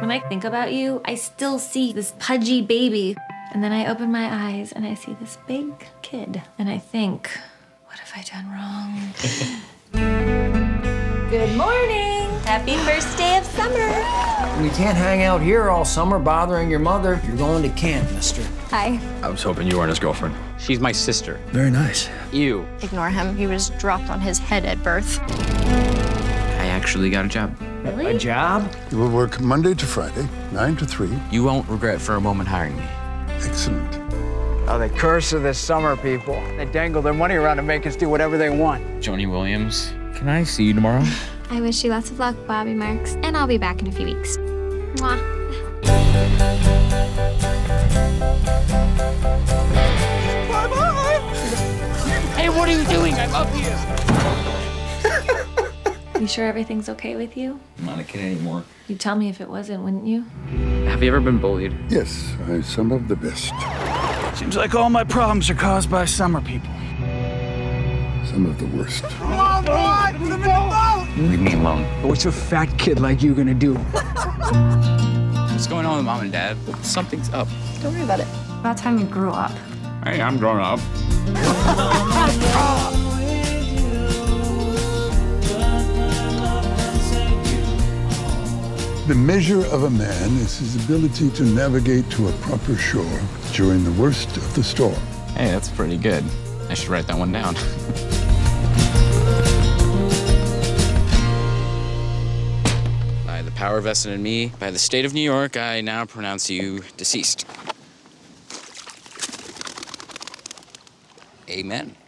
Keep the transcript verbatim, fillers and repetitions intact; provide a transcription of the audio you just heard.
When I think about you, I still see this pudgy baby. And then I open my eyes and I see this big kid. And I think, what have I done wrong? Good morning. Happy first day of summer. We can't hang out here all summer bothering your mother. You're going to camp, mister. Hi. I was hoping you weren't his girlfriend. She's my sister. Very nice. You. Ignore him. He was dropped on his head at birth. I actually got a job. Really? A job? You will work Monday to Friday, nine to three. You won't regret for a moment hiring me. Excellent. Oh, the curse of the summer people. They dangle their money around to make us do whatever they want. Joni Williams, can I see you tomorrow? I wish you lots of luck, Bobby Marks. And I'll be back in a few weeks. Mwah. Hey, what are you doing? I love you. You sure everything's okay with you? I'm not a kid anymore. You'd tell me if it wasn't, wouldn't you? Have you ever been bullied? Yes, I, some of the best. Seems like all my problems are caused by summer people. Some of the worst. Leave me alone. What's a fat kid like you gonna do? What's going on with mom and dad? Something's up. Don't worry about it. About time you grew up. Hey, I'm grown up. The measure of a man is his ability to navigate to a proper shore during the worst of the storm. Hey, that's pretty good. I should write that one down. By the power vested in me, by the state of New York, I now pronounce you deceased. Amen.